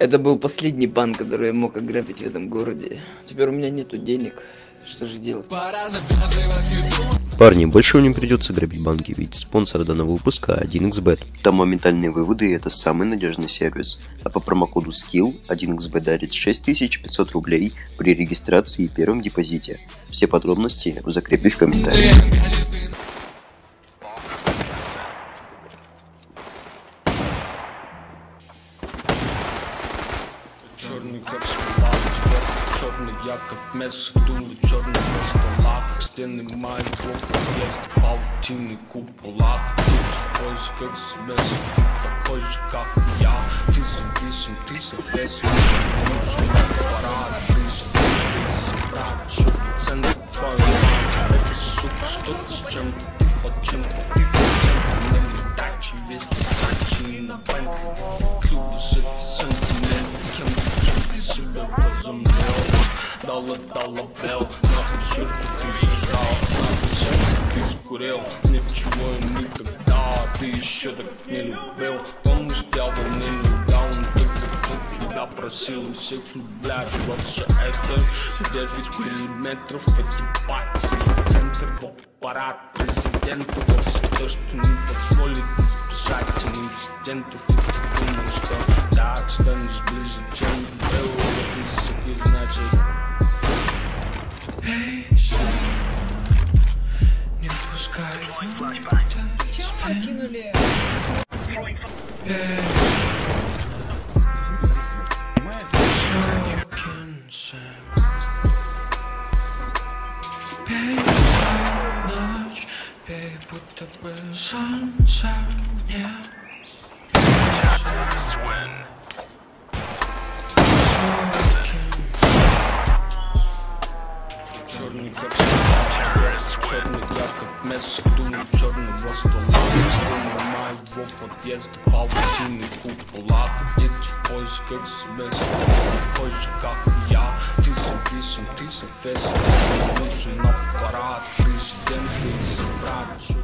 Это был последний банк, который я мог ограбить в этом городе. Теперь у меня нету денег. Что же делать? Парни, больше вам не придется грабить банки, ведь спонсор данного выпуска 1xbet. Там моментальные выводы, и это самый надежный сервис. А по промокоду SKILL 1xbet дарит 6500 рублей при регистрации и первом депозите. Все подробности в закрепе в комментариях. Черный как смола, черный я как место, дулы черный вместо лак, стены моего подъезда, паутины купола, ты такой как смесь, ты такой же как и я, ты зависим, ты соответствен, нужен аппарат, ты же брат, что центр твой, это сука, что ты чем-то, ты под чем-то, ты под чем-то, мне не дачи, весь писачи на банке, клубы же сантиметр, кем-то себя разумел, дала бел, нахуй все, что ты сжал, нахуй все, что ты скурил, ничего и никогда, ты еще так не любил, помнишь, дьявол не любил, он только всегда просил у всех влюблять во все это, 9 миллиметров, эти пальцы, центр, аппарат президента, во все то, что не позволит избежать инцидентов, и ты думал, что так станешь ближе, чем был. Значит, эй, не пускай Чем покинули? ночь, бей, будто бы солнца нет. Черный как черный я как место, думаю черного стола, стены моего подъезда, паутины купола, ходить в поисках смеси, такой же как и я, ты зависим, ты соответствен, нужен аппарат, президент, ты забрать.